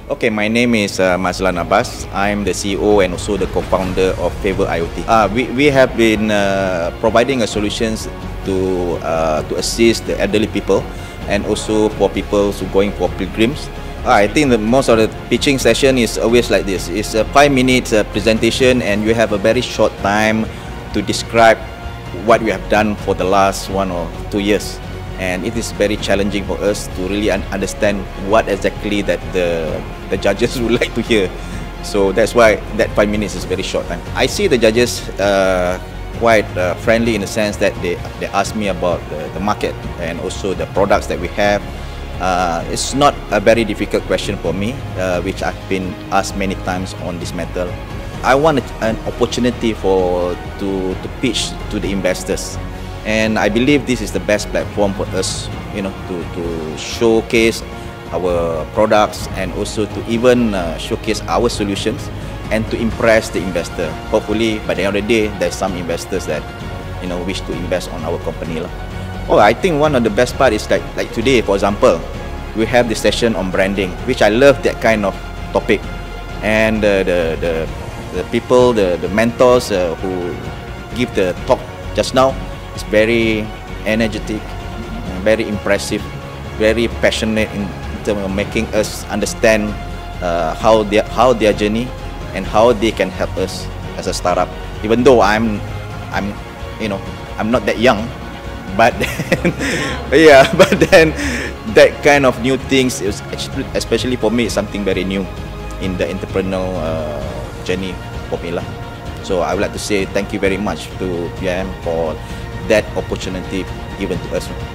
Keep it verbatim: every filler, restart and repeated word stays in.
Okay, my name is uh, Mazlan Abbas. I'm the C E O and also the co-founder of Favor IoT. Uh, we, we have been uh, providing a solutions to, uh, to assist the elderly people and also for people who going for pilgrims. Uh, I think that most of the pitching session is always like this. It's a five minutes uh, presentation and you have a very short time to describe what we have done for the last one or two years. And it is very challenging for us to really un understand what exactly that the, the judges would like to hear. So that's why that five minutes is very short time. I see the judges uh, quite uh, friendly in the sense that they, they ask me about the, the market and also the products that we have. Uh, it's not a very difficult question for me, uh, which I've been asked many times on this matter. I want an opportunity for to, to pitch to the investors. And I believe this is the best platform for us, you know, to, to showcase our products and also to even uh, showcase our solutions and to impress the investor. Hopefully, by the end of the day, there's some investors that, you know, wish to invest on our company. Oh, I think one of the best part is like, like today, for example, we have the session on branding, which I love that kind of topic. And uh, the, the, the people, the, the mentors uh, who give the talk just now, it's very energetic, very impressive, very passionate in terms of making us understand uh, how their how their journey and how they can help us as a startup. Even though I'm, I'm, you know, I'm not that young, but then, yeah, but then that kind of new things is especially for me is something very new in the entrepreneurial uh, journey for me lah. So I would like to say thank you very much to P U M M for that opportunity given to us.